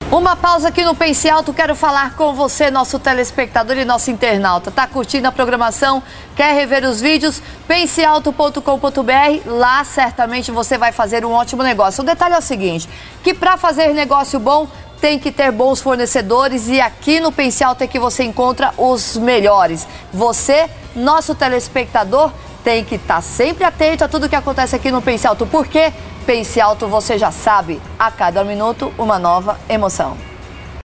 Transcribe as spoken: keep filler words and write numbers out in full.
Uma pausa aqui no Pense Alto, quero falar com você, nosso telespectador e nosso internauta. Tá curtindo a programação? Quer rever os vídeos? pense alto ponto com ponto br, lá certamente você vai fazer um ótimo negócio. O detalhe é o seguinte, que para fazer negócio bom, tem que ter bons fornecedores e aqui no Pense Alto é que você encontra os melhores. Você, nosso telespectador, tem que estar sempre atento a tudo que acontece aqui no Pense Alto, porque Pense Alto, você já sabe, a cada minuto uma nova emoção.